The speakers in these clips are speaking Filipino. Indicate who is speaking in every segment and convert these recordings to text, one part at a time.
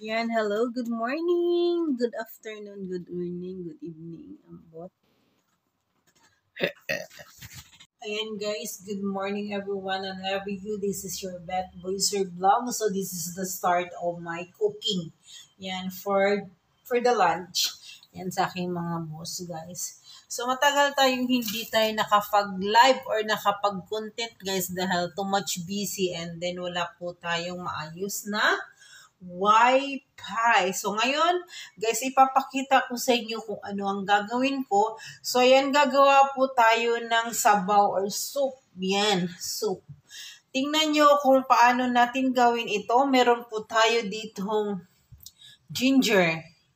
Speaker 1: Yan, hello, good morning, good afternoon, good evening, good evening. Ambot. Ayan guys, good morning everyone and every you. This is your Beth Boyser vlog. So this is the start of my cooking. Yan, for the lunch. Yan sa aking mga boss guys. So matagal tayong hindi tayo nakapag-live or nakapag-content guys dahil too much busy and then wala po tayong maayos na Wi-Fi. So ngayon, guys, ipapakita ko sa inyo kung ano ang gagawin ko. So yan, gagawa po tayo ng sabaw or soup. Yan, soup. Tingnan nyo kung paano natin gawin ito. Meron po tayo ditong ginger,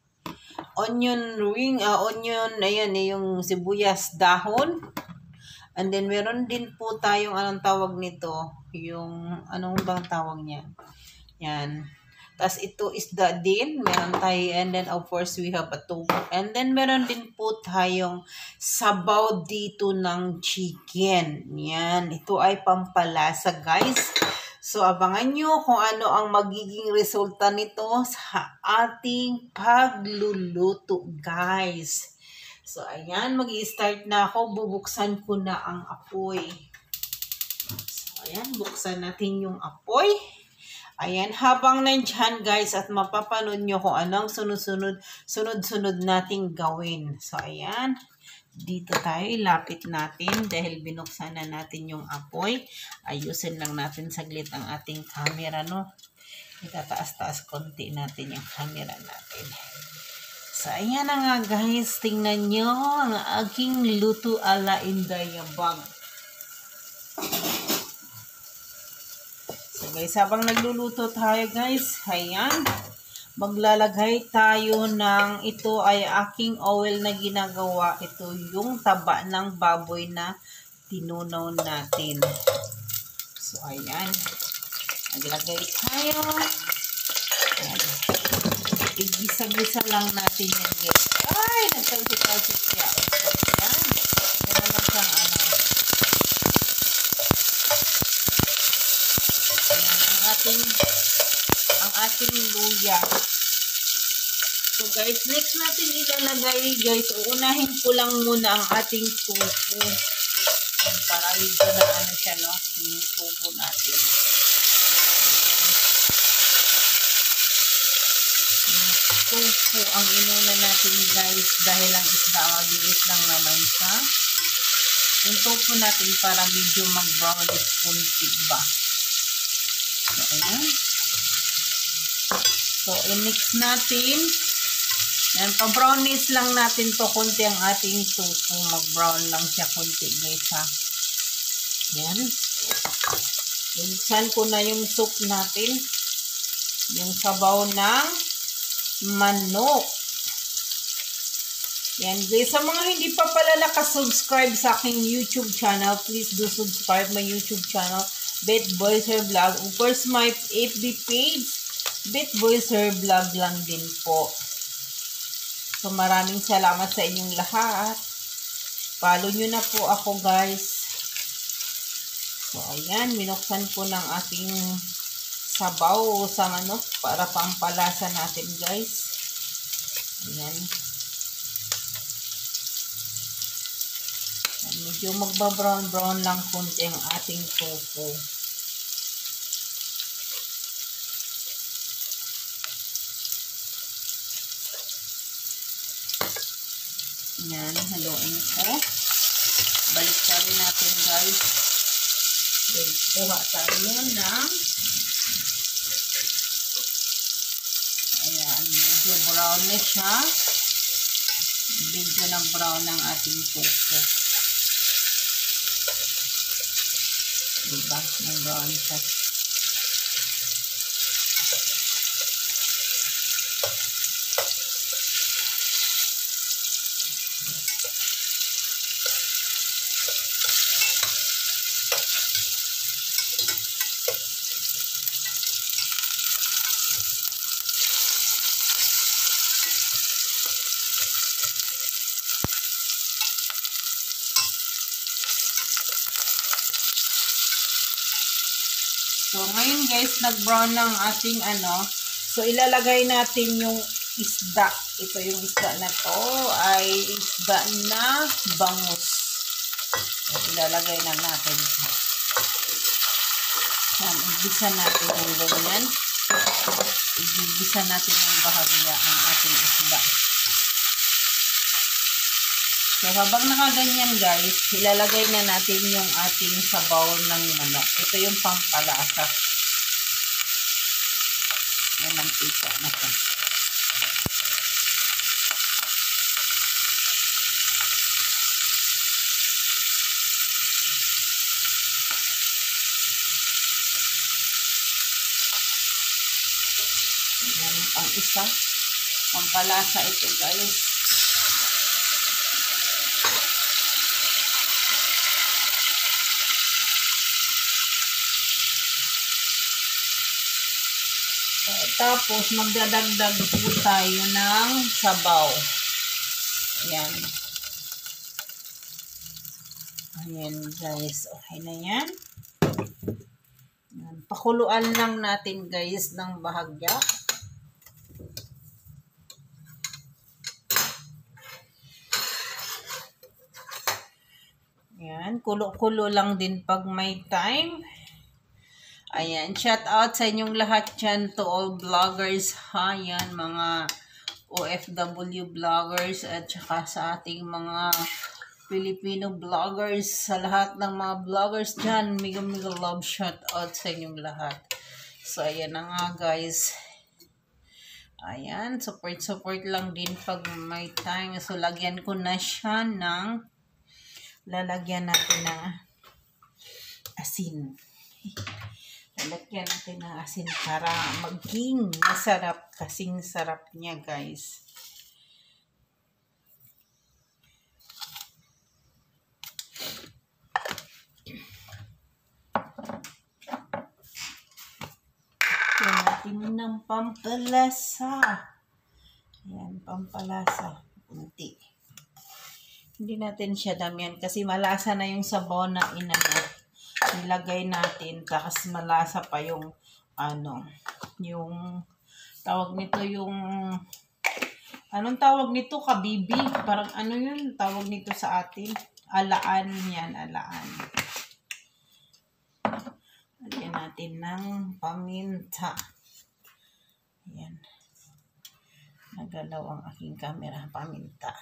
Speaker 1: onion, ayan, yung sibuyas dahon. And then meron din po tayong anong tawag nito, yung anong bang tawag niya. Yan. Tapos ito isda din, meron tayo, and then of course we have a tofu. And then meron din po tayong sabaw dito ng chicken. Yan, ito ay pampalasa guys. So abangan nyo kung ano ang magiging resulta nito sa ating pagluluto guys. So ayan, mag-i-start na ako, bubuksan ko na ang apoy. So ayan, buksan natin yung apoy. Ayan, habang nandyan guys at mapapanood nyo kung anong sunod-sunod nating gawin. So ayan, dito tayo, ilapit natin dahil binuksan na natin yung apoy. Ayusin lang natin saglit ang ating camera, no? Itataas-taas konti natin yung camera natin. So ayan na nga guys, tingnan nyo ang aking luto ala Indayabag. So guys, habang nagluluto tayo guys, ayan, maglalagay tayo ng, ito ay aking oil na ginagawa. Ito yung taba ng baboy na tinunaw natin. So ayan, naglagay tayo. Ayan. Igisa-gisa lang natin yan guys. Ay, nagtalsik-talsik siya. So ayan, meron lang siyang ano. Ang ating luya. So guys, next natin ilalagay guys, uunahin ko lang muna ang ating tofu. Para medyo na ano siya, no? Yung tofu natin. Yung tofu ang inuna natin guys dahil ang isda mabilis lang naman siya. Yung tofu natin para medyo mag-brownish kunti ba. So ayan. So, i-mix natin. Yan, pa-brownish lang natin to konti ang ating tofu. Mag-brown lang siya konti guys ha. Yan. Buksan ko na yung soup natin. Yung sabaw ng manok. Yan guys. Sa mga hindi pa pala nakasubscribe sa aking YouTube channel, please do subscribe my YouTube channel, Beth Boyser Vlog. Of course, my FB page, Beth Boyser Vlog lang din po. So, maraming salamat sa inyong lahat. Follow nyo na po ako, guys. So, ayan. Minuksan ko ng ating sabaw sa manok para pampalasa natin, guys. Ayan. Medyo magba-brown-brown lang konti ang ating tofu. Yan, haluin ko. Balik rin natin guys. Kuha tayo ng ayan, medyo brown na siya. Medyo nag-brown ang ating tofu. Diba? Nag-brown siya. So, ngayon guys, nag-brown ng ating So, ilalagay natin yung isda. Ito yung isda na to ay isda na bangus. Ilalagay na natin siya. Yan, ibisa natin yung ganyan. Ibisa natin yung bahagya ang ating isda. So, habang nakaganyan guys, ilalagay na natin yung ating sabaw ng manok. Ito yung pampalasa. Yan ang pizza natin. Yan ang isa. Pampalasa ito guys. Tapos, magdadagdag po tayo ng sabaw. Ayan. Ayan, guys. Okay na yan. Ayan. Pakuluan lang natin, guys, ng bahagya. Ayan. Kulo-kulo lang din pag may time. Ayan, shout out sa inyong lahat dyan, to all vloggers, ha, yan, mga OFW vloggers, at saka sa ating mga Filipino vloggers, sa lahat ng mga vloggers dyan, mega love shout out sa inyong lahat. So, ayan na nga guys. Ayan, support lang din pag may time. So, lagyan ko na siya ng, lalagyan natin ng asin. Lalagyan natin ng asin para maging masarap, kasing sarap niya guys. Lagyan natin ng pampalasa. Ayan, pampalasa. Kunti. Hindi natin siya damihan kasi malasa na yung sabaw na nilagay natin, tapos malasa pa yung yung tawag nito, yung anong tawag nito, kabibi, parang ano yun tawag nito sa atin, alaan, yan, alaan. Lagyan natin ng paminta. Ayan, nagalaw ang aking camera. Paminta.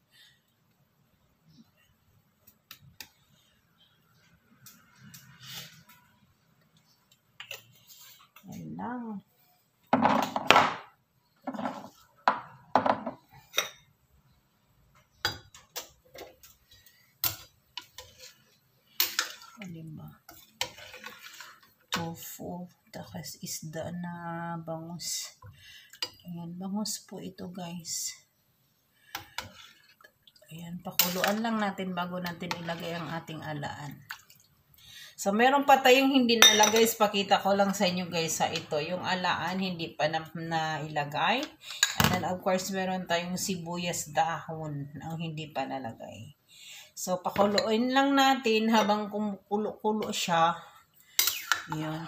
Speaker 1: Yan lang. Lima. Tofu. Takas isda na bangus. Ayan, bangus po ito guys. Ayan, pakuluan lang natin bago natin ilagay ang ating alaan. So, meron pa tayong hindi nalagay. Pakita ko lang sa inyo guys sa ito. Yung alaan, hindi pa na ilagay. And then, of course, meron tayong sibuyas dahon ang hindi pa nalagay. So, pakuluin lang natin habang kumukulo-kulo siya. Yun.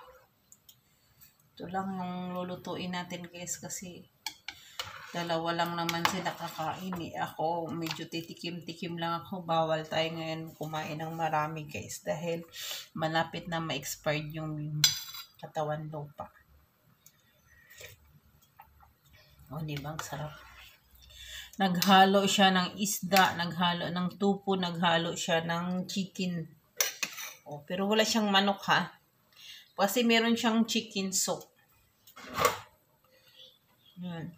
Speaker 1: Ito lang yung lulutuin natin guys kasi dalawa lang naman sila kakain eh. Ako, medyo titikim-tikim lang ako. Bawal tayo ngayon kumain ng marami guys. Dahil malapit na ma-expired yung katawan lupa. O, diba? Ang sarap. Naghalo siya ng isda, naghalo ng tupo, naghalo siya ng chicken. O, pero wala siyang manok ha. Kasi meron siyang chicken soup. Yan.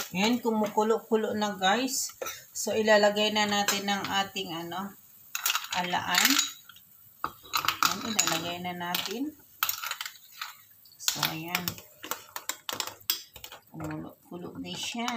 Speaker 1: Yan, kumukulo-kulo na guys. So, ilalagay na natin ng ating alaan. Yan, ilalagay na natin. So, ayan. Kumulo-kulo na siya.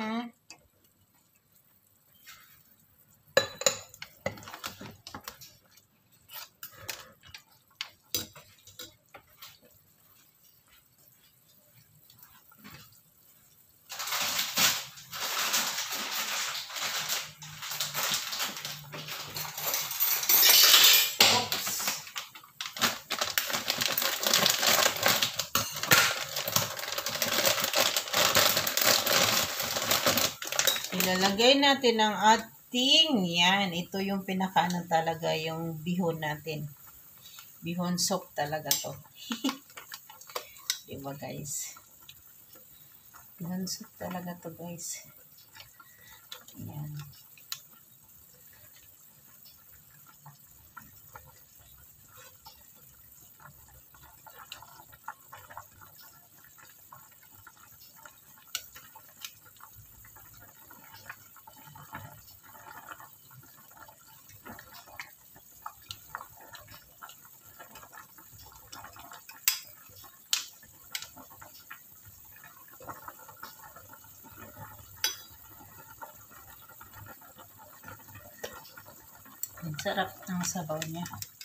Speaker 1: Ilalagay natin ang ating, yan, ito yung pinakaano talaga, yung bihon natin. Bihon soup talaga to. Diba guys? Bihon soup talaga to guys. Yan. Ang sarap ng sabaw niya.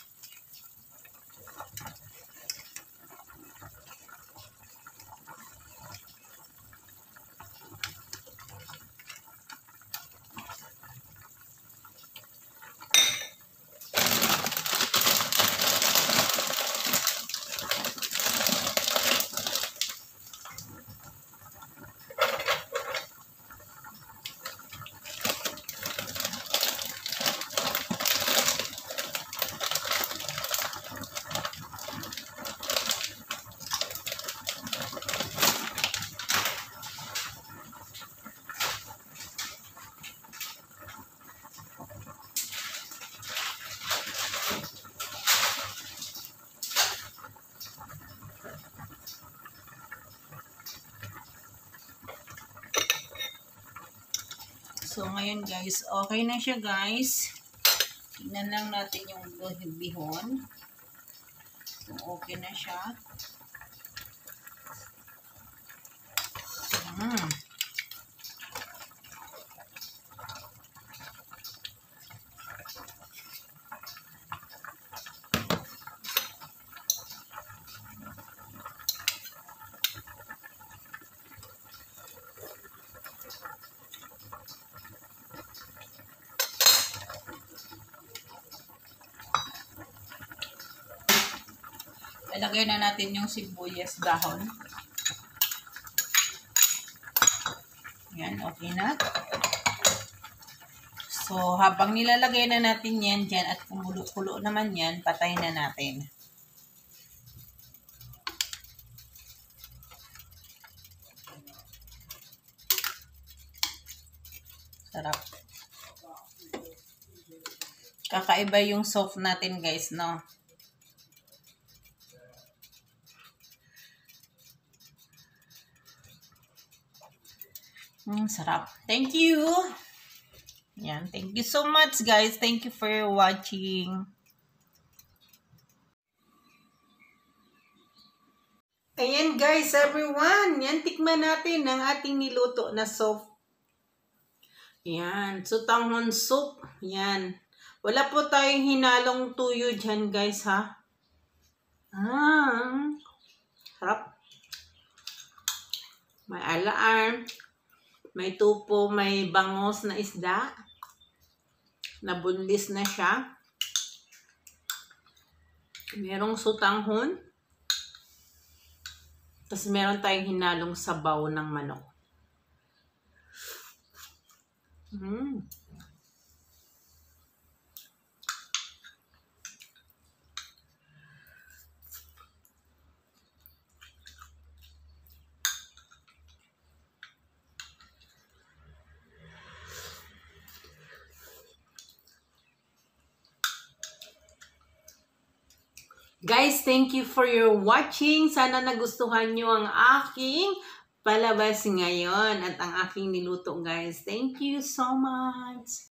Speaker 1: So, ngayon guys, okay na siya guys. Tingnan lang natin yung bihon. Kung okay na siya. Ilagay na natin yung sibuyas dahon. Yan, okay na. So, habang nilalagay na natin yan dyan at kumulo-kulo naman yan, patay na natin. Sarap. Kakaiba yung soft natin guys, no? Sarap. Thank you. Yan. Thank you so much, guys. Thank you for watching. Ayan, guys, everyone. Yan, tikman natin ang ating niluto na soup. Yan. Sutanghon soup. Yan. Wala po tayong hinalong tuyo dyan, guys, ha? Sarap. May alaan. May tupo, may bangos na isda. Nabunlis na siya. Merong sutanghon. Tapos meron tayong hinalong sabaw ng manok. Guys, thank you for your watching. Sana nagustuhan nyo ang aking palabas ngayon at ang aking niluto guys. Thank you so much!